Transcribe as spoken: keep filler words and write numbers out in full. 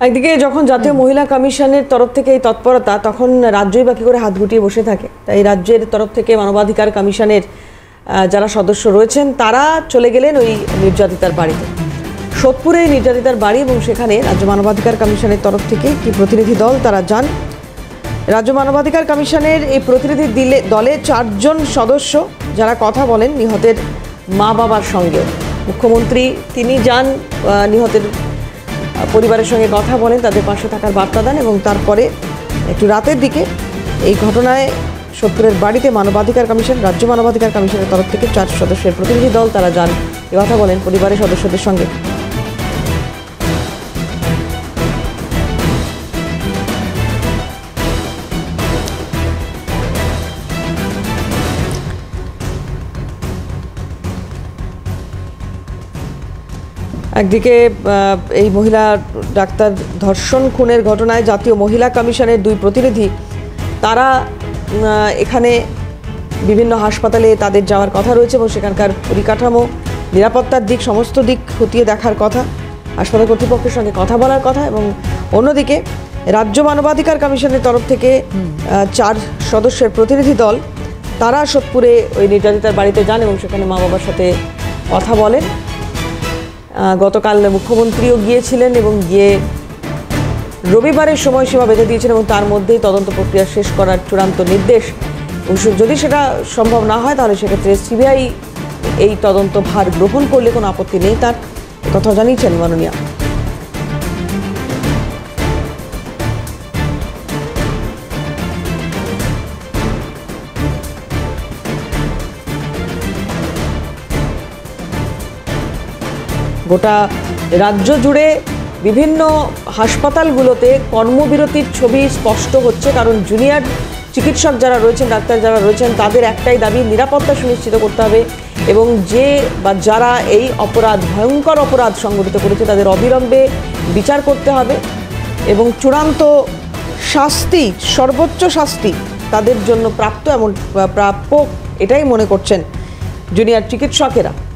একদিকে যখন জাতীয় মহিলা কমিশনের তরফ থেকে এই তৎপরতা, তখন রাজ্যই বাকি করে হাত গুটিয়ে বসে থাকে। তাই রাজ্যের তরফ থেকে মানবাধিকার কমিশনের যারা সদস্য রয়েছেন তারা চলে গেলেন ওই নির্যাতিতার বাড়িতে। সোদপুরে নির্যাতিতার বাড়ি, এবং সেখানে রাজ্য মানবাধিকার কমিশনের তরফ থেকে একটি প্রতিনিধি দল তারা যান। রাজ্য মানবাধিকার কমিশনের এই প্রতিনিধি দিলে দলে চারজন সদস্য যারা কথা বলেন নিহতের মা বাবার সঙ্গেও। মুখ্যমন্ত্রী তিনি যান, নিহতের পরিবারের সঙ্গে কথা বলেন, তাদের পাশে থাকার বার্তা দেন, এবং তারপরে একটু রাতের দিকে এই ঘটনায় সোদপুরের বাড়িতে মানবাধিকার কমিশন, রাজ্য মানবাধিকার কমিশনের তরফ থেকে চার সদস্যের প্রতিনিধি দল তারা যান, এ কথা বলেন পরিবারের সদস্যদের সঙ্গে। একদিকে এই মহিলা ডাক্তার ধর্ষণ খুনের ঘটনায় জাতীয় মহিলা কমিশনের দুই প্রতিনিধি তারা এখানে বিভিন্ন হাসপাতালে তাদের যাওয়ার কথা রয়েছে, এবং সেখানকার পরিকাঠামো, নিরাপত্তার দিক, সমস্ত দিক খতিয়ে দেখার কথা, হাসপাতাল কর্তৃপক্ষের সঙ্গে কথা বলার কথা। এবং অন্যদিকে রাজ্য মানবাধিকার কমিশনের তরফ থেকে চার সদস্যের প্রতিনিধি দল তারা সোদপুরে ওই নির্যাতিতার বাড়িতে যান এবং সেখানে মা বাবার সাথে কথা বলেন। গতকাল মুখ্যমন্ত্রীও গিয়েছিলেন এবং গিয়ে রবিবারের সময়সীমা বেঁধে দিয়েছেন, এবং তার মধ্যেই তদন্ত প্রক্রিয়া শেষ করার চূড়ান্ত নির্দেশ। যদি সেটা সম্ভব না হয় তাহলে সেক্ষেত্রে সিবিআই এই তদন্ত ভার গ্রহণ করলে কোনো আপত্তি নেই তার, কথা জানিয়েছেন মাননীয়া। গোটা রাজ্য জুড়ে বিভিন্ন হাসপাতালগুলোতে কর্মবিরতির ছবি স্পষ্ট হচ্ছে, কারণ জুনিয়র চিকিৎসক যারা রয়েছেন, ডাক্তার যারা রয়েছেন, তাদের একটাই দাবি নিরাপত্তা সুনিশ্চিত করতে হবে, এবং যে বা যারা এই অপরাধ, ভয়ঙ্কর অপরাধ সংগঠিত করেছে তাদের অবিলম্বে বিচার করতে হবে, এবং চূড়ান্ত শাস্তি, সর্বোচ্চ শাস্তি তাদের জন্য প্রাপ্ত, এমন প্রাপ্য এটাই মনে করছেন জুনিয়র চিকিৎসকেরা।